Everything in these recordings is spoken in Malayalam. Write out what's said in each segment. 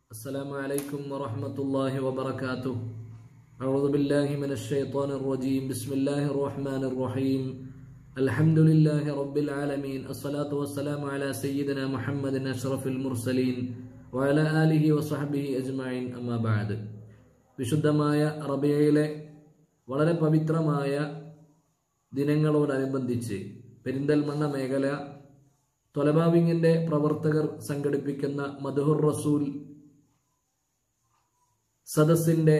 السلام عليكم ورحمة الله وبركاته. أعوذ بالله من الشيطان الرجيم. بسم الله الرحمن الرحيم. الحمد لله رب العالمين. الصلاة والسلام على سيدنا محمد أشرف المرسلين وعلى آله وصحبه أجمعين. أما بعد. വിശുദ്ധമായ റബീഇലെ വളരെ പവിത്രമായ ദിനങ്ങളോടനുബന്ധിച്ച് പെരിന്തൽമണ്ണ മേഖല തൊലബാവിങ്ങിന്റെ പ്രവർത്തകർ സംഘടിപ്പിക്കുന്ന മദ്ഹുർ റസൂൽ സദസ്സിന്റെ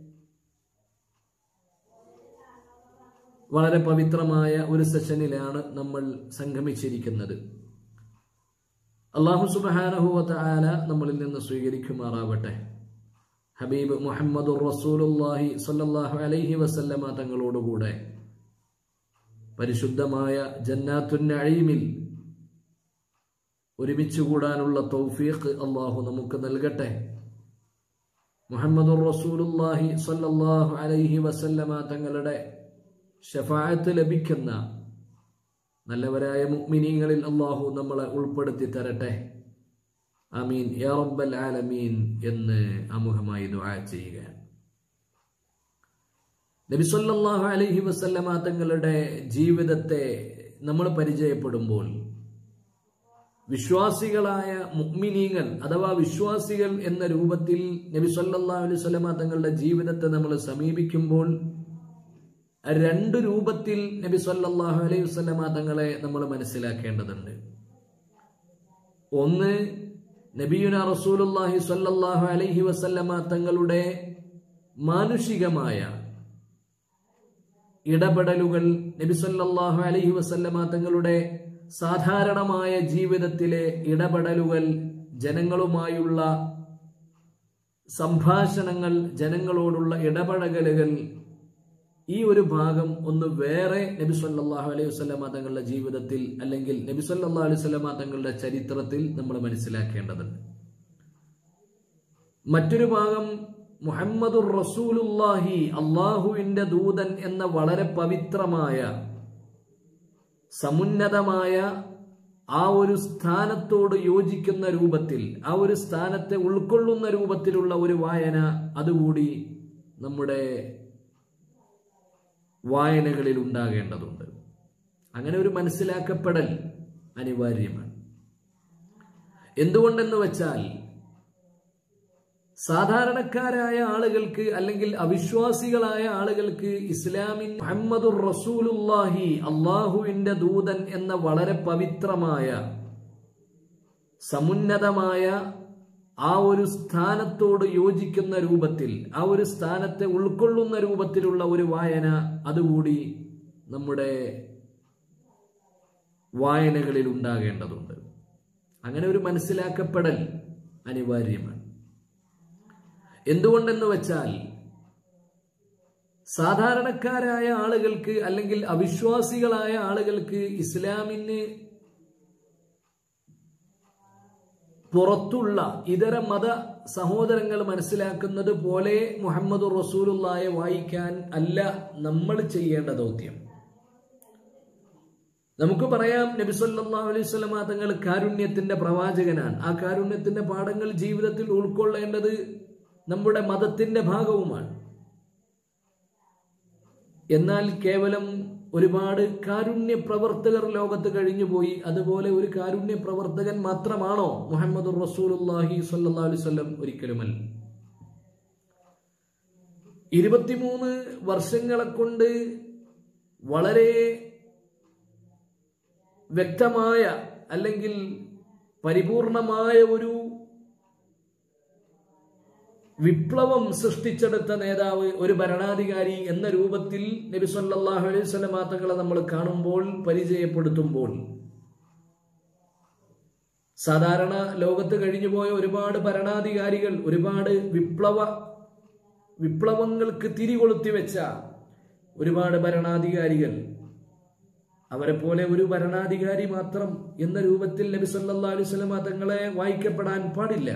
വളരെ പവിത്രമായ ഒരു സെഷനിലാണ് നമ്മൾ സംഗമിച്ചിരിക്കുന്നത്. അല്ലാഹു സുബ്ഹാനഹു വ തആല നമ്മളിൽ നിന്ന് സ്വീകരിക്കുമാറാവട്ടെ. ഹബീബ് മുഹമ്മദുർ റസൂലുള്ളാഹി സ്വല്ലല്ലാഹു അലൈഹി വസല്ലമ തങ്ങളോടുകൂടെ പരിശുദ്ധമായ ജന്നാത്തുൻ നഈമിൽ ഒരുമിച്ച് കൂടാനുള്ള തൗഫീഖ് അല്ലാഹു നമുക്ക് നൽകട്ടെ. മുഹമ്മദുർ റസൂലുള്ളാഹി സ്വല്ലല്ലാഹു അലൈഹി വസല്ലമ തങ്ങളുടെ ശഫാഅത്ത് ലഭിക്കുന്ന നല്ലവരായ മുഅ്മിനീങ്ങളിൽ അല്ലാഹു നമ്മളെ ഉൾപ്പെടുത്തി തരട്ടെ. ആമീൻ യാ റബ്ബൽ ആലമീൻ എന്ന് ആമുഖമായി ദുആ ചെയ്യുക. നബി സല്ലല്ലാഹു അലൈഹി വസല്ലമ തങ്ങളുടെ ജീവിതത്തെ നമ്മൾ പരിചയപ്പെടുമ്പോൾ വിശ്വാസികളായ മുഅ്മിനീങ്ങൾ അഥവാ വിശ്വാസികൾ എന്ന രൂപത്തിൽ നബി സല്ലല്ലാഹു അലൈഹി വസല്ലമ തങ്ങളുടെ ജീവിതത്തെ നമ്മൾ സമീപിക്കുമ്പോൾ രണ്ട് രൂപത്തിൽ നബി സല്ലല്ലാഹു അലൈഹി വസല്ലമ തങ്ങളെ നമ്മൾ മനസ്സിലാക്കേണ്ടതുണ്ട്. ഒന്ന്, നബിയുന റസൂലുള്ളാഹി സ്വല്ലല്ലാഹു അലൈഹി വസല്ലമ തങ്ങളുടെ മാനുഷികമായ ഇടപെടലുകൾ, നബി സല്ലല്ലാഹു അലൈഹി വസല്ലമ തങ്ങളുടെ സാധാരണമായ ജീവിതത്തിലെ ഇടപെടലുകൾ, ജനങ്ങളുമായുള്ള സംഭാഷണങ്ങൾ, ജനങ്ങളോടുള്ള ഇടപഴകലുകൾ, ഈ ഒരു ഭാഗം ഒന്ന് വേറെ നബി സല്ലല്ലാഹു അലൈഹി വസല്ലമ തങ്ങളുടെ ജീവിതത്തിൽ അല്ലെങ്കിൽ നബി സല്ലല്ലാഹു അലൈഹി വസല്ലമ തങ്ങളുടെ ചരിത്രത്തിൽ നമ്മൾ മനസ്സിലാക്കേണ്ടതുണ്ട്. മറ്റൊരു ഭാഗം മുഹമ്മദുർ റസൂലുള്ളാഹി, അല്ലാഹുവിന്റെ ദൂതൻ എന്ന വളരെ പവിത്രമായ സമുന്നതമായ ആ ഒരു സ്ഥാനത്തോട് യോജിക്കുന്ന രൂപത്തിൽ, ആ ഒരു സ്ഥാനത്തെ ഉൾക്കൊള്ളുന്ന രൂപത്തിലുള്ള ഒരു വായന അതുകൂടി നമ്മുടെ വായനകളിൽ ഉണ്ടാകേണ്ടതുണ്ട്. അങ്ങനെ ഒരു മനസ്സിലാക്കപ്പെടൽ അനിവാര്യമാണ്. എന്തുകൊണ്ടെന്ന് വെച്ചാൽ സാധാരണക്കാരായ ആളുകൾക്ക് അല്ലെങ്കിൽ അവിശ്വാസികളായ ആളുകൾക്ക് ഇസ്ലാമിൻ മുഹമ്മദുർ റസൂലുള്ളാഹി, അല്ലാഹുവിന്റെ ദൂതൻ എന്ന വളരെ പവിത്രമായ സമുന്നതമായ ആ ഒരു സ്ഥാനത്തോട് യോജിക്കുന്ന രൂപത്തിൽ, ആ ഒരു സ്ഥാനത്തെ ഉൾക്കൊള്ളുന്ന രൂപത്തിലുള്ള ഒരു വായന അതുകൂടി നമ്മുടെ വായനകളിൽ ഉണ്ടാകേണ്ടതുണ്ട്. അങ്ങനെ ഒരു മനസ്സിലാക്കപ്പെടൽ അനിവാര്യമാണ്. എന്തുകൊണ്ടെന്ന് വെച്ചാൽ സാധാരണക്കാരായ ആളുകൾക്ക് അല്ലെങ്കിൽ അവിശ്വാസികളായ ആളുകൾക്ക് ഇസ്ലാമിന് പുറത്തുള്ള ഇതര മത സഹോദരങ്ങൾ മനസ്സിലാക്കുന്നത് പോലെ മുഹമ്മദുർ റസൂലുള്ളാഹിയെ വായിക്കാൻ അല്ല നമ്മൾ ചെയ്യേണ്ട ദൗത്യം. നമുക്ക് പറയാം, നബി സല്ലല്ലാഹു അലൈഹി വസല്ലമ തങ്ങൾ കാരുണ്യത്തിന്റെ പ്രവാചകനാണ്. ആ കാരുണ്യത്തിന്റെ പാഠങ്ങൾ ജീവിതത്തിൽ ഉൾക്കൊള്ളേണ്ടത് നമ്മുടെ മതത്തിന്റെ ഭാഗവുമാണ്. എന്നാൽ കേവലം ഒരുപാട് കാരുണ്യ പ്രവർത്തകർ ലോകത്ത് കഴിഞ്ഞുപോയി. അതുപോലെ ഒരു കാരുണ്യ പ്രവർത്തകൻ മാത്രമാണോ മുഹമ്മദുർ റസൂലുള്ളാഹി സ്വല്ലല്ലാഹു അലൈഹി വസല്ലം? ഒരിക്കലുമല്ല. 23 വർഷങ്ങളെ കൊണ്ട് വളരെ വ്യക്തമായ അല്ലെങ്കിൽ പരിപൂർണമായ ഒരു വിപ്ലവം സൃഷ്ടിച്ചെടുത്ത നേതാവ്, ഒരു ഭരണാധികാരി എന്ന രൂപത്തിൽ നബി സല്ലല്ലാഹു അലൈഹി വസല്ലമ തങ്ങളെ നമ്മൾ കാണുമ്പോൾ, പരിചയപ്പെടുത്തുമ്പോൾ, സാധാരണ ലോകത്ത് കഴിഞ്ഞുപോയ ഒരുപാട് ഭരണാധികാരികൾ, ഒരുപാട് വിപ്ലവങ്ങൾക്ക് തിരികൊളുത്തി വെച്ച ഒരുപാട് ഭരണാധികാരികൾ, അവരെ പോലെ ഒരു ഭരണാധികാരി മാത്രം എന്ന രൂപത്തിൽ നബി സല്ലല്ലാഹു അലൈഹി വസല്ലമ തങ്ങളെ വായിക്കപ്പെടാൻ പാടില്ല.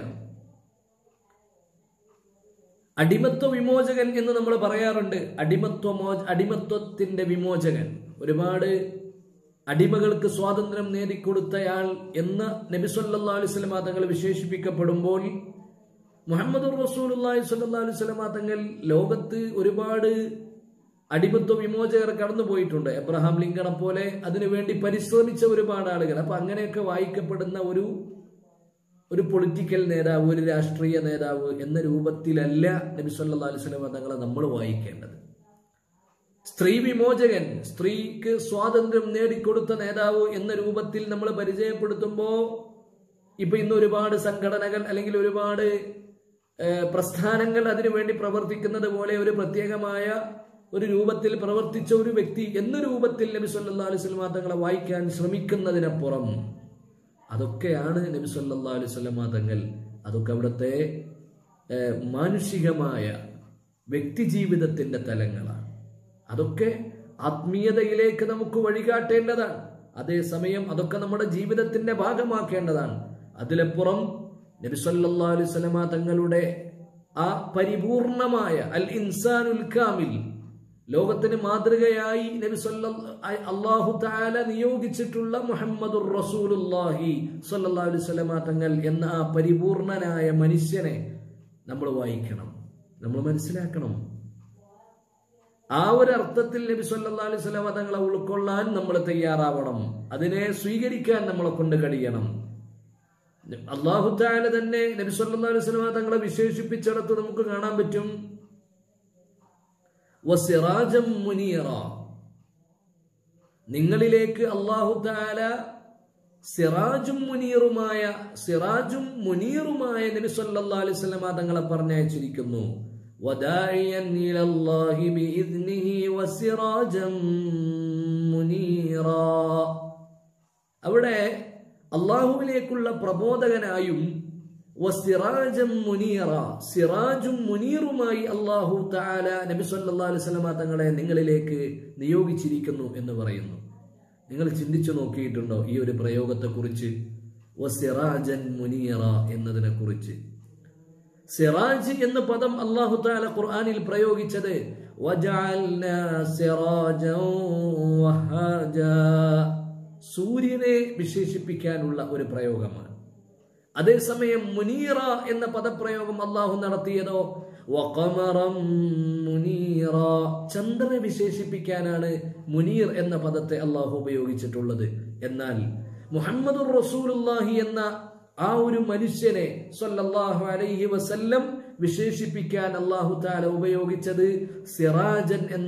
അടിമത്വ വിമോചകൻ എന്ന് നമ്മൾ പറയാറുണ്ട്. അടിമത്വത്തിന്റെ വിമോചകൻ, ഒരുപാട് അടിമകൾക്ക് സ്വാതന്ത്ര്യം നേടിക്കൊടുത്തയാൾ എന്ന് നബി സല്ലല്ലാഹു അലൈഹി വസല്ലം തങ്ങൾ വിശേഷിപ്പിക്കപ്പെടുമ്പോൾ മുഹമ്മദ് റസൂലുള്ളാഹി സ്വല്ലല്ലാഹു അലൈഹി വസല്ലം തങ്ങൾ ലോകത്ത് ഒരുപാട് അടിമത്വ വിമോചകർ കടന്നുപോയിട്ടുണ്ട്. എബ്രഹാം ലിങ്കണെ പോലെ അതിനുവേണ്ടി പരിശ്രമിച്ച ഒരുപാട് ആളുകൾ. അപ്പൊ അങ്ങനെയൊക്കെ വായിക്കപ്പെടുന്ന ഒരു പൊളിറ്റിക്കൽ നേതാവ്, ഒരു രാഷ്ട്രീയ നേതാവ് എന്ന രൂപത്തിലല്ല നബി സല്ലല്ലാഹു അലൈഹി വസല്ലം തങ്ങളെ നമ്മൾ വായിക്കേണ്ടത്. സ്ത്രീ വിമോചകൻ, സ്ത്രീക്ക് സ്വാതന്ത്ര്യം നേടിക്കൊടുത്ത നേതാവ് എന്ന രൂപത്തിൽ നമ്മൾ പരിചയപ്പെടുത്തുമ്പോ ഇപ്പൊ ഇന്ന് ഒരുപാട് സംഘടനകൾ അല്ലെങ്കിൽ ഒരുപാട് പ്രസ്ഥാനങ്ങൾ അതിനുവേണ്ടി പ്രവർത്തിക്കുന്നത് പോലെ ഒരു പ്രത്യേകമായ ഒരു രൂപത്തിൽ പ്രവർത്തിച്ച ഒരു വ്യക്തി എന്ന രൂപത്തിൽ നബി സല്ലല്ലാഹു അലൈഹി വസല്ലം തങ്ങളെ വായിക്കാൻ ശ്രമിക്കുന്നതിനപ്പുറം അതൊക്കെയാണ് നബി സല്ലല്ലാഹു അലൈഹി വസല്ലം തങ്ങൾ. അതൊക്കെ അവിടുത്തെ മാനുഷികമായ വ്യക്തിജീവിതത്തിന്റെ തലങ്ങളാണ്. അതൊക്കെ ആത്മീയതയിലേക്ക് നമുക്ക് വഴികാട്ടേണ്ടതാണ്. അതേസമയം അതൊക്കെ നമ്മുടെ ജീവിതത്തിന്റെ ഭാഗമാക്കേണ്ടതാണ്. അതിലപ്പുറം നബി സല്ലല്ലാഹു അലൈഹി വസല്ലം തങ്ങളുടെ ആ പരിപൂർണമായ അൽ ഇൻസാനുൽ കാമിൽ, ലോകത്തിന് മാതൃകയായി നബി അല്ലാഹു തആല നിയോഗിച്ചിട്ടുള്ള മുഹമ്മദുർ റസൂലുള്ളാഹി സ്വല്ലല്ലാഹു അലൈഹി വസല്ലം തങ്ങൾ എന്ന ആ പരിപൂർണനായ മനുഷ്യനെ നമ്മൾ വായിക്കണം, നമ്മൾ മനസ്സിലാക്കണം. ആ ഒരു അർത്ഥത്തിൽ നബി സല്ലല്ലാഹു അലൈഹി വസല്ലം തങ്ങളെ ഉൾക്കൊള്ളാൻ നമ്മൾ തയ്യാറാവണം. അതിനെ സ്വീകരിക്കാൻ നമ്മളെ കൊണ്ട് കഴിയണം. അല്ലാഹു തആല തന്നെ നബി സല്ലല്ലാഹു അലൈഹി വസല്ലം തങ്ങളെ വിശേഷിപ്പിച്ചിടത്ത് നമുക്ക് കാണാൻ പറ്റും, വസിറാജം മുനീറ. നിങ്ങളിലേക്ക് അല്ലാഹു തആല സിറാജും മുനീറുമായ നബി സല്ലല്ലാഹു അലൈഹി വസല്ലം തങ്ങളെ പറഞ്ഞയച്ചിരിക്കുന്നു. വദാഇയൻ ഇലല്ലാഹി ബിഇദ്നിഹി വസിറാജം മുനീറ. അവിടെ അല്ലാഹുവിലേക്കുള്ള പ്രബോധകനായും വസിറാജം മുനീറ, സിറാജും മുനീറുമായി അല്ലാഹു തആല നബി സല്ലല്ലാഹു അലൈഹി വസല്ലം തങ്ങളെ നിങ്ങളിലേക്ക് നിയോഗിച്ചിരിക്കുന്നു എന്ന് പറയുന്നു. നിങ്ങൾ ചിന്തിച്ചു നോക്കിയിട്ടുണ്ടോ ഈ ഒരു പ്രയോഗത്തെ കുറിച്ച്? വസിറാജൻ മുനീറ എന്നതിനെ കുറിച്ച്. സിറാജ് എന്ന പദം അല്ലാഹു തആല ഖുർആനിൽ പ്രയോഗിച്ചത് വജഅൽനാ സിറാജൻ വഹാജ, സൂര്യനെ വിശേഷിപ്പിക്കാനുള്ള ഒരു പ്രയോഗമാണ്. അതേസമയം മുനീറ എന്ന പദപ്രയോഗം അല്ലാഹു നടത്തിയതോ വഖമറൻ മുനീറ, ചന്ദ്രനെ വിശേഷിപ്പിക്കാനാണ് മുനീർ എന്ന പദത്തെ അല്ലാഹു ഉപയോഗിച്ചിട്ടുള്ളത്. എന്നാൽ മുഹമ്മദുർ റസൂലുള്ളാഹി എന്ന ആ ഒരു മനുഷ്യനെ സ്വല്ലല്ലാഹു അലൈഹി വസല്ലം വിശേഷിപ്പിക്കാൻ അല്ലാഹു തആല ഉപയോഗിച്ചത് സിറാജൻ എന്ന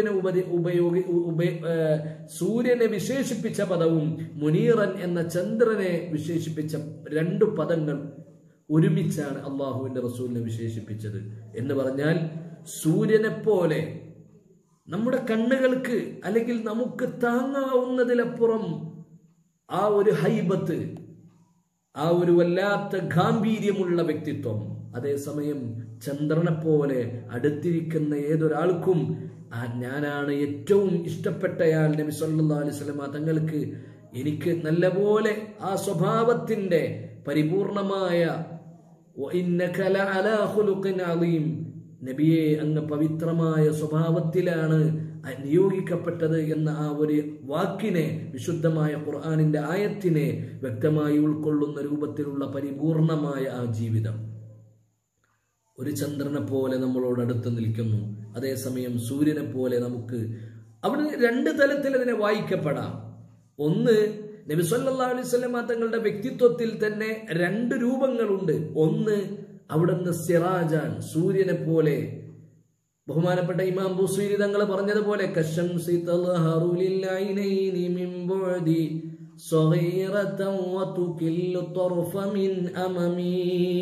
സൂര്യനെ വിശേഷിപ്പിച്ച പദവും മുനീറൻ എന്ന ചന്ദ്രനെ വിശേഷിപ്പിച്ച രണ്ട് പദങ്ങൾ ഒരുമിച്ചാണ് അല്ലാഹുവിന്റെ റസൂലിനെ വിശേഷിപ്പിച്ചത്. എന്ന് പറഞ്ഞാൽ സൂര്യനെ പോലെ നമ്മുടെ കണ്ണുകൾക്ക് അല്ലെങ്കിൽ നമുക്ക് താങ്ങാവുന്നതിലപ്പുറം ആ ഒരു ഹൈബത്ത്, ആ ഒരു വല്ലാത്ത ഗാംഭീര്യമുള്ള വ്യക്തിത്വം. അതേസമയം ചന്ദ്രനെ പോലെ അടുത്തിരിക്കുന്ന ഏതൊരാൾക്കും ഞാനാണ് ഏറ്റവും ഇഷ്ടപ്പെട്ടയാൾ നബി സല്ലല്ലാഹു അലൈഹി വസല്ലം തങ്ങൾക്ക്, എനിക്ക് നല്ലപോലെ ആ സ്വഭാവത്തിന്റെ പരിപൂർണമായ വഇന്നക ലഅലാ ഖുലുഖിൻ അളീം, നബിയെ അങ്ങ് പവിത്രമായ സ്വഭാവത്തിലാണ് നിയോഗിക്കപ്പെട്ടത് എന്ന ആ ഒരു വാക്കിനെ, വിശുദ്ധമായ ഖുർആനിന്റെ ആയത്തിനെ വ്യക്തമായി ഉൾക്കൊള്ളുന്ന രൂപത്തിലുള്ള പരിപൂർണമായ ആ ജീവിതം ഒരു ചന്ദ്രനെ പോലെ നമ്മളോട് അടുത്ത് നിൽക്കുന്നു. അതേസമയം സൂര്യനെ പോലെ നമുക്ക് അവിടെ രണ്ട് തലത്തിൽ അതിനെ വായിക്കപ്പെടാം. ഒന്ന്, നബി സല്ലല്ലാഹു അലൈഹി വസല്ലം തങ്ങളുടെ വ്യക്തിത്വത്തിൽ തന്നെ രണ്ട് രൂപങ്ങളുണ്ട്. ഒന്ന്, അവിടുന്ന് സിറാജാൻ, സൂര്യനെ പോലെ. ബഹുമാനപ്പെട്ട ഇമാം ബുസീരി തങ്ങൾ പറഞ്ഞതുപോലെ കശംസി തൽഹറു ലിൽഐനൈനി മിൻ ബുഅദി സഗീറതൻ വതുകില്ലു തർഫ മിൻ അമമി.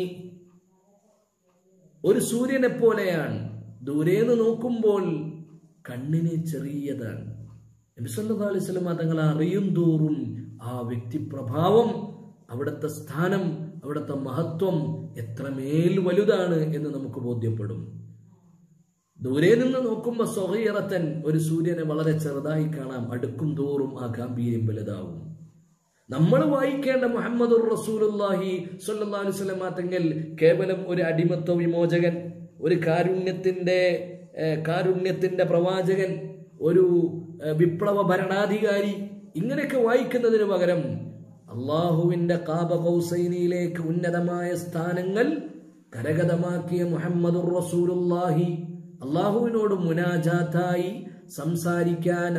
ഒരു സൂര്യനെ പോലെയാണ്, ദൂരേന്ന് നോക്കുമ്പോൾ കണ്ണിന് ചെറിയതാണ്. നബി സല്ലല്ലാഹു അലൈഹി വസല്ലം തങ്ങൾ അറിയും തോറും ആ വ്യക്തിപ്രഭാവം, അവിടുത്തെ സ്ഥാനം, അവിടുത്തെ മഹത്വം എത്രമേൽ വലുതാണ് എന്ന് നമുക്ക് ബോധ്യപ്പെടും. ദൂരെ നിന്ന് നോക്കുമ്പോൾ സഗീറത്തൻ, ഒരു സൂര്യനെ വളരെ ചെറുതായി കാണാം, അടുക്കും തോറും ആ ഗാംഭീര്യം വലുതാവും. നമ്മൾ വായിക്കേണ്ട മുഹമ്മദുർ റസൂലുള്ളാഹി സ്വല്ലല്ലാഹു അലൈഹി വസല്ലം തങ്ങൾ കേവലം ഒരു അടിമത്വ വിമോചകൻ, ഒരു കാരുണ്യത്തിന്റെ പ്രവാചകൻ, ഒരു വിപ്ലവ ഭരണാധികാരി, ഇങ്ങനെയൊക്കെ വായിക്കുന്നതിന് പകരം അള്ളാഹുവിന്റെ ഖാബ ഖൗസൈനിയിലേക്ക് ഉന്നതമായ സ്ഥാനങ്ങൾ കരഗതമാക്കിയ മുഹമ്മദുർ റസൂലുള്ളാഹി, അള്ളാഹുവിനോട് മുനാജാത്തായി സംസാരിക്കാൻ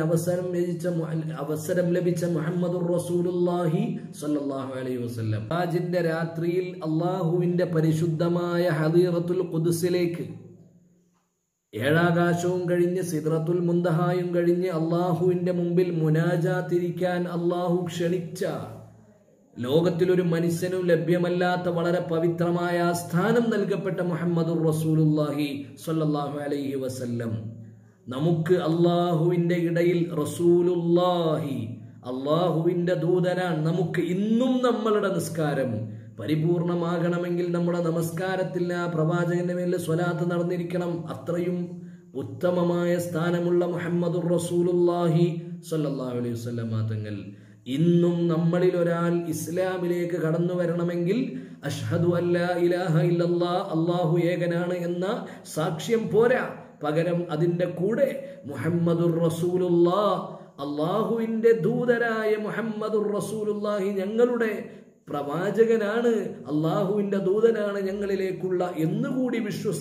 അവസരം ലഭിച്ച മുഹമ്മദുർ റസൂലുള്ളാഹി സ്വല്ലല്ലാഹു അലൈഹി വസല്ലം ഹാജിന്റെ രാത്രിയിൽ അള്ളാഹുവിന്റെ പരിശുദ്ധമായ ഹദീറത്തുൽ ഖുദ്സിലേക്ക്, ഏഴാകാശവും കഴിഞ്ഞ് സിദ്റത്തുൽ മുന്തഹായും കഴിഞ്ഞ് അള്ളാഹുവിന്റെ മുമ്പിൽ മുനാജാത്തിരിക്കാൻ അള്ളാഹു ക്ഷണിച്ച, ലോകത്തിലൊരു മനുഷ്യനും ലഭ്യമല്ലാത്ത വളരെ പവിത്രമായ സ്ഥാനം നൽകപ്പെട്ട മുഹമ്മദുർ റസൂലുള്ളാഹി സ്വല്ലല്ലാഹു അലൈഹി വസല്ലം, നമുക്ക് അള്ളാഹുവിന്റെ ഇടയിൽ റസൂലുള്ളാഹി, അള്ളാഹുവിന്റെ ദൂതനാണ്. നമുക്ക് ഇന്നും നമ്മളുടെ നിസ്കാരം പരിപൂർണമാകണമെങ്കിൽ നമ്മുടെ നമസ്കാരത്തിൽ ആ പ്രവാചകന്റെ മേൽ സ്വലാത്ത് നടന്നിരിക്കണം. അത്രയും ഉത്തമമായ സ്ഥാനമുള്ള മുഹമ്മദുർ റസൂലുള്ളാഹി സ്വല്ലല്ലാഹു അലൈഹി വസല്ലം തങ്ങൾ ഇന്നും നമ്മളിൽ ഒരാൾ ഇസ്ലാമിലേക്ക് കടന്നു വരണമെങ്കിൽ അഷ്ഹദു അല്ലാ ഇലാഹ ഇല്ലല്ലാഹ്, അല്ലാഹു ഏകനാണ് എന്ന സാക്ഷ്യം പോരാ. പകരം അതിന്റെ കൂടെ മുഹമ്മദുർ റസൂലുള്ളാഹ്, അല്ലാഹുവിന്റെ ദൂതരായ മുഹമ്മദുർ റസൂലുള്ളാഹി ഞങ്ങളുടെ പ്രവാചകനാണ്, അള്ളാഹുവിന്റെ ദൂതനാണ് ഞങ്ങളിലേക്കുള്ള എന്നുകൂടി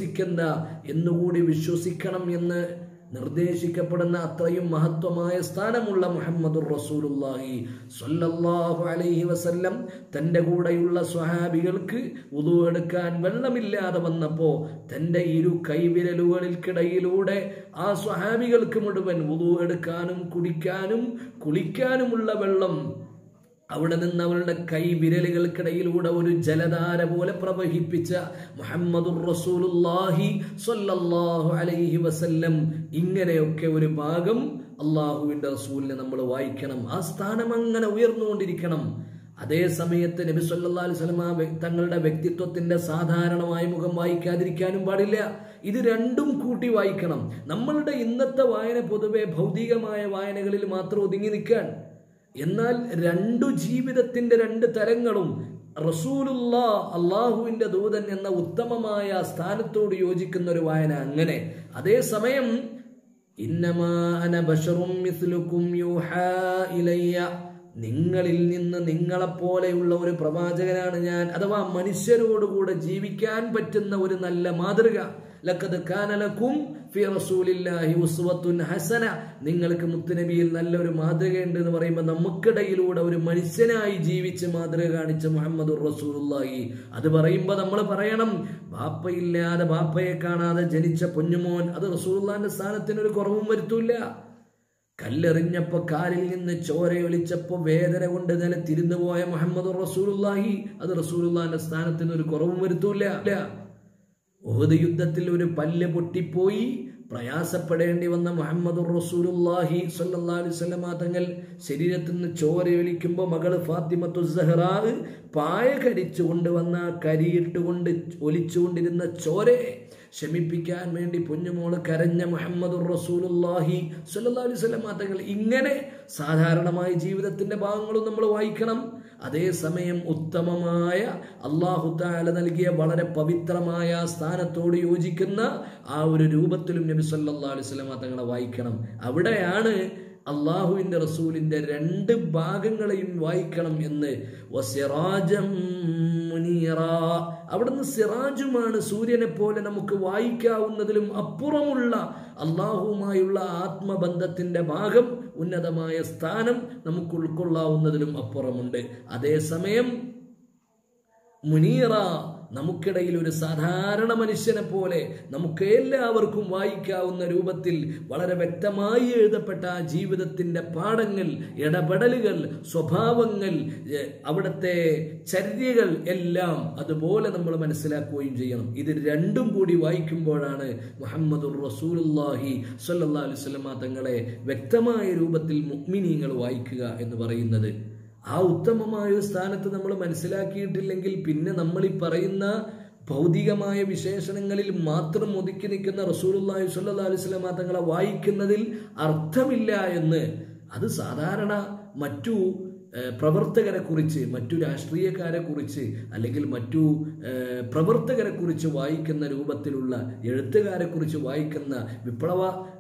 വിശ്വസിക്കണം എന്ന് നിർദ്ദേശിക്കപ്പെടുന്ന അത്രയും മഹത്വമായ സ്ഥാനമുള്ള മുഹമ്മദുർ റസൂലുള്ളാഹി സ്വല്ലല്ലാഹു അലൈഹി വസല്ലം തന്റെ കൂടെയുള്ള സ്വഹാബികൾക്ക് വുളു എടുക്കാൻ വെള്ളമില്ലാതെ വന്നപ്പോ തന്റെ ഇരു കൈവിരലുകൾക്കിടയിലൂടെ ആ സ്വഹാബികൾക്ക് മുഴുവൻ വുളു എടുക്കാനും കുടിക്കാനും കുളിക്കാനുമുള്ള വെള്ളം അവിടെ നിന്ന് അവരുടെ കൈവിരലുകൾക്കിടയിലൂടെ ഒരു ജലധാര പോലെ പ്രവഹിപ്പിച്ച മുഹമ്മദുർ റസൂലുള്ളാഹി സ്വല്ലല്ലാഹു അലൈഹി വസല്ലം. ഇങ്ങനെയൊക്കെ ഒരു ഭാഗം അള്ളാഹുവിന്റെ റസൂലിനെ നമ്മൾ വായിക്കണം. ആ സ്ഥാനം അങ്ങനെ ഉയർന്നുകൊണ്ടിരിക്കണം. അതേ സമയത്ത് നബി സല്ലല്ലാഹു അലൈഹി വസല്ലം തങ്ങളുടെ വ്യക്തിത്വത്തിന്റെ സാധാരണമായ മുഖം വായിക്കാതിരിക്കാനും പാടില്ല. ഇത് രണ്ടും കൂട്ടി വായിക്കണം. നമ്മളുടെ ഇന്നത്തെ വായന പൊതുവെ ഭൗതികമായ വായനകളിൽ മാത്രം ഒതുങ്ങി നിൽക്കാൻ, എന്നാൽ രണ്ടു ജീവിതത്തിന്റെ രണ്ട് തലങ്ങളും റസൂലുള്ളാഹ്, അള്ളാഹുവിന്റെ ദൂതൻ എന്ന ഉത്തമമായ സ്ഥാനത്തോട് യോജിക്കുന്ന ഒരു വായന അങ്ങനെ. അതേസമയം ഇന്നമാ അന ബശറും മിസ്ലുക്കും യൂഹാ ഇലയ്യ, നിങ്ങളിൽ നിന്ന് നിങ്ങളെപ്പോലെയുള്ള ഒരു പ്രവാചകനാണ് ഞാൻ, അഥവാ മനുഷ്യരോടുകൂടെ ജീവിക്കാൻ പറ്റുന്ന ഒരു നല്ല മാതൃക. ലഖദ് കാന ലക്കും ഫി റസൂലില്ലാഹി ഉസ്വത്തുൻ ഹസന, നിങ്ങൾക്ക് മുത്തുനബിയിൽ നല്ലൊരു മാതൃകയുണ്ട് എന്ന് പറയുമ്പോൾ നമുക്കിടയിലൂടെ ഒരു മനുഷ്യനായി ജീവിച്ച് മാതൃക കാണിച്ച മുഹമ്മദുർ റസൂലുള്ളാഹി. അത് പറയുമ്പോൾ നമ്മൾ പറയണം, ബാപ്പയില്ലാതെ ബാപ്പയെ കാണാതെ ജനിച്ച പൊന്നുമോൻ, അത് റസൂലുള്ളാഹിന്റെ സ്ഥാനത്തിന് ഒരു കുറവും വരുത്തൂല. കല്ലെറിഞ്ഞപ്പോ കാലിൽ നിന്ന് ചോരയൊലിച്ചപ്പോ വേദന കൊണ്ട് നിലത്തിരുന്നു പോയ മുഹമ്മദുർ റസൂലുള്ളാഹി, അത് റസൂലുള്ളാഹിന്റെ സ്ഥാനത്തിന് ഒരു കുറവും വരുത്തൂല. ഉഹദ് യുദ്ധത്തിൽ ഒരു പല്ല് പൊട്ടിപ്പോയി പ്രയാസപ്പെടേണ്ടി വന്ന മുഹമ്മദുർ റസൂലുള്ളാഹി സ്വല്ലല്ലാഹു അലൈഹി വസല്ലം തങ്ങൾ ശരീരത്തിൽ നിന്ന് ചോരയൊലിക്കുമ്പോൾ മകള് ഫാത്തിമത്തു സഹ്റാ പായ കടിച്ചു കൊണ്ടുവന്ന കരിയിട്ടുകൊണ്ട് ഒലിച്ചുകൊണ്ടിരുന്ന ചോരയെ ശമിപ്പിക്കാൻ വേണ്ടി പൊന്നുമോള് കരഞ്ഞ മുഹമ്മദുർ റസൂലുള്ളാഹി സ്വല്ലല്ലാഹു അലൈഹി വസല്ലം തങ്ങൾ. ഇങ്ങനെ സാധാരണമായ ജീവിതത്തിന്റെ ഭാഗങ്ങളും നമ്മൾ വായിക്കണം. അതേസമയം ഉത്തമമായ അല്ലാഹു തആല നൽകിയ വളരെ പവിത്രമായ സ്ഥാനത്തോട് യോജിക്കുന്ന ആ ഒരു രൂപത്തിലും നബി സല്ലല്ലാഹു അലൈഹി വസല്ലം തങ്ങളെ വായിക്കണം. അവിടെയാണ് അള്ളാഹുവിന്റെ റസൂലിന്റെ രണ്ട് ഭാഗങ്ങളെയും വായിക്കണം എന്ന്. വസിറാജം മുനീറ, അവിടുന്ന് സിറാജുമാണ്, സൂര്യനെ പോലെ നമുക്ക് വായിക്കാവുന്നതിലും അപ്പുറമുള്ള അള്ളാഹുവുമായുള്ള ആത്മബന്ധത്തിന്റെ ഭാഗം, ഉന്നതമായ സ്ഥാനം നമുക്ക് ഉൾക്കൊള്ളാവുന്നതിലും അപ്പുറമുണ്ട്. അതേസമയം മുനീറ, നമുക്കിടയിൽ ഒരു സാധാരണ മനുഷ്യനെ പോലെ നമുക്ക് എല്ലാവർക്കും വായിക്കാവുന്ന രൂപത്തിൽ വളരെ വ്യക്തമായി എഴുതപ്പെട്ട ആ ജീവിതത്തിന്റെ പാഠങ്ങൾ, ഇടപെടലുകൾ, സ്വഭാവങ്ങൾ, അവിടുത്തെ ചര്യകൾ എല്ലാം അതുപോലെ നമ്മൾ മനസ്സിലാക്കുകയും ചെയ്യണം. ഇത് രണ്ടും കൂടി വായിക്കുമ്പോഴാണ് മുഹമ്മദുർ റസൂലുള്ളാഹി സ്വല്ലല്ലാഹു അലൈഹി വസല്ലം തങ്ങളെ വ്യക്തമായ രൂപത്തിൽ മുഅ്മിനീങ്ങൾ വായിക്കുക എന്ന് പറയുന്നത്. ആ ഉത്തമമായ ഒരു സ്ഥാനത്ത് നമ്മൾ മനസ്സിലാക്കിയിട്ടില്ലെങ്കിൽ പിന്നെ നമ്മൾ ഈ പറയുന്ന ഭൗതികമായ വിശേഷണങ്ങളിൽ മാത്രം ഒതുക്കി നിൽക്കുന്ന റസൂലുള്ളാഹി സ്വല്ലല്ലാഹു അലൈഹി വസല്ലം തങ്ങളെ വായിക്കുന്നതിൽ അർത്ഥമില്ല എന്ന്. അത് സാധാരണ മറ്റു പ്രവർത്തകരെ കുറിച്ച്, മറ്റു രാഷ്ട്രീയക്കാരെ കുറിച്ച്, അല്ലെങ്കിൽ മറ്റു പ്രവർത്തകരെ കുറിച്ച് വായിക്കുന്ന രൂപത്തിലുള്ള, എഴുത്തുകാരെ കുറിച്ച് വായിക്കുന്ന, വിപ്ലവ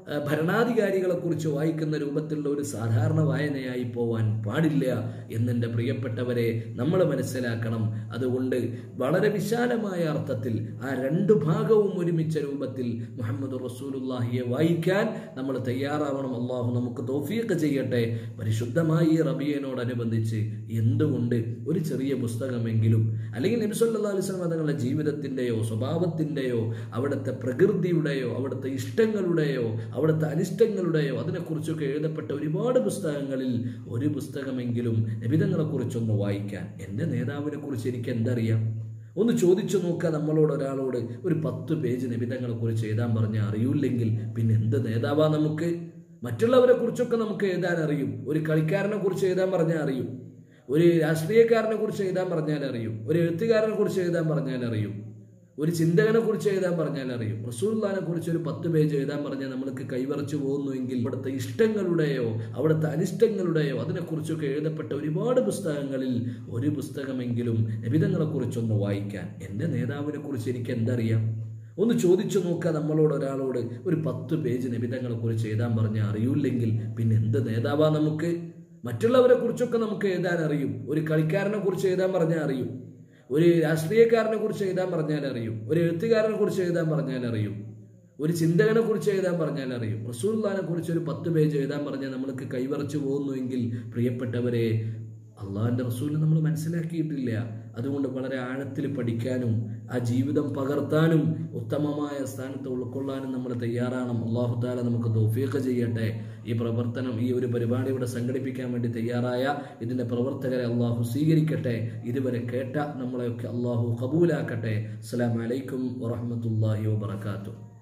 ഭരണാധികാരികളെക്കുറിച്ച് വായിക്കുന്ന രൂപത്തിലുള്ള ഒരു സാധാരണ വായനയായി പോവാൻ പാടില്ല എന്നെൻ്റെ പ്രിയപ്പെട്ടവരെ നമ്മൾ മനസ്സിലാക്കണം. അതുകൊണ്ട് വളരെ വിശാലമായ അർത്ഥത്തിൽ ആ രണ്ട് ഭാഗവും ഒരുമിച്ച രൂപത്തിൽ മുഹമ്മദ് റസൂലുള്ളാഹിയെ വായിക്കാൻ നമ്മൾ തയ്യാറാവണം. അള്ളാഹു നമുക്ക് തൗഫീഖ് ചെയ്യട്ടെ. പരിശുദ്ധമായി റബീഅനോടനുബന്ധിച്ച് എന്തുകൊണ്ട് ഒരു ചെറിയ പുസ്തകമെങ്കിലും, അല്ലെങ്കിൽ നബി സല്ലല്ലാഹു അലൈഹി വസല്ലം തങ്ങളുടെ ജീവിതത്തിൻ്റെയോ സ്വഭാവത്തിൻ്റെയോ അവിടുത്തെ പ്രകൃതിയുടെയോ അവിടുത്തെ ഇഷ്ടങ്ങളുടെയോ അവിടുത്തെ അനിഷ്ടങ്ങളുടെയോ അതിനെക്കുറിച്ചൊക്കെ എഴുതപ്പെട്ട ഒരുപാട് പുസ്തകങ്ങളിൽ ഒരു പുസ്തകമെങ്കിലും നബിതങ്ങളെക്കുറിച്ചൊന്ന് വായിക്കാൻ. എൻ്റെ നേതാവിനെ കുറിച്ച് എനിക്ക് എന്തറിയാം? ഒന്ന് ചോദിച്ചു നോക്കുക നമ്മളോട്, ഒരാളോട് ഒരു 10 പേജ് നബിതങ്ങളെക്കുറിച്ച് എഴുതാൻ പറഞ്ഞാൽ അറിയില്ലെങ്കിൽ പിന്നെ എന്ത് നേതാവാ നമുക്ക്? മറ്റുള്ളവരെ കുറിച്ചൊക്കെ നമുക്ക് എഴുതാൻ അറിയും. ഒരു കളിക്കാരനെ കുറിച്ച് എഴുതാൻ പറഞ്ഞാൽ അറിയും, ഒരു രാഷ്ട്രീയക്കാരനെ കുറിച്ച് എഴുതാൻ പറഞ്ഞാൽ അറിയും, ഒരു എഴുത്തുകാരനെ കുറിച്ച് എഴുതാൻ പറഞ്ഞാൽ അറിയും, ഒരു ചിന്തകനെ കുറിച്ച് എഴുതാൻ പറഞ്ഞാൽ അറിയും. റസൂലുള്ളാഹിനെ കുറിച്ച് ഒരു 10 പേജ് എഴുതാൻ പറഞ്ഞാൽ നമ്മൾക്ക് കൈവറച്ചു പോകുന്നുവെങ്കിൽ അവിടുത്തെ ഇഷ്ടങ്ങളുടെയോ അവിടുത്തെ അനിഷ്ടങ്ങളുടെയോ അതിനെക്കുറിച്ചൊക്കെ എഴുതപ്പെട്ട ഒരുപാട് പുസ്തകങ്ങളിൽ ഒരു പുസ്തകമെങ്കിലും നബിതങ്ങളെക്കുറിച്ചൊന്ന് വായിക്കാൻ. എൻ്റെ നേതാവിനെ കുറിച്ച് എനിക്ക് എന്തറിയാം? ഒന്ന് ചോദിച്ചു നോക്കുക നമ്മളോട്, ഒരാളോട് ഒരു 10 പേജ് നബിതങ്ങളെക്കുറിച്ച് എഴുതാൻ പറഞ്ഞാൽ അറിയില്ലെങ്കിൽ പിന്നെ എന്ത് നേതാവാ നമുക്ക്? മറ്റുള്ളവരെ കുറിച്ചൊക്കെ നമുക്ക് എഴുതാൻ അറിയും. ഒരു കളിക്കാരനെ കുറിച്ച് എഴുതാൻ പറഞ്ഞാൽ അറിയും, ഒരു രാഷ്ട്രീയക്കാരനെ കുറിച്ച് എഴുതാൻ പറഞ്ഞാൽ അറിയും, ഒരു എഴുത്തുകാരനെ കുറിച്ച് എഴുതാൻ പറഞ്ഞാൽ അറിയും, ഒരു ചിന്തകനെ കുറിച്ച് എഴുതാൻ പറഞ്ഞാൽ അറിയും. റസൂലുള്ളാഹിനെ കുറിച്ച് ഒരു 10 പേജ് എഴുതാൻ പറഞ്ഞാൽ നമ്മൾക്ക് കൈവറച്ചു പോകുന്നുവെങ്കിൽ പ്രിയപ്പെട്ടവരെ, അള്ളാഹിൻ്റെ റസൂലിനെ നമ്മൾ മനസ്സിലാക്കിയിട്ടില്ല. അതുകൊണ്ട് വളരെ ആഴത്തിൽ പഠിക്കാനും ആ ജീവിതം പകർത്താനും ഉത്തമമായ സ്ഥാനത്ത് ഉൾക്കൊള്ളാനും നമ്മൾ തയ്യാറാണ്. അല്ലാഹു തആല നമുക്ക് തൗഫീഖ് ചെയ്യട്ടെ. ഈ പ്രവർത്തനം, ഈ ഒരു പരിപാടി ഇവിടെ സംഘടിപ്പിക്കാൻ വേണ്ടി തയ്യാറായ ഇതിൻ്റെ പ്രവർത്തകരെ അള്ളാഹു സ്വീകരിക്കട്ടെ. ഇതുവരെ കേട്ട നമ്മളെയൊക്കെ അള്ളാഹു ഖബൂലാക്കട്ടെ. അസ്സലാമു അലൈക്കും വറഹ്മത്തുള്ളാഹി വബറകാതുഹു.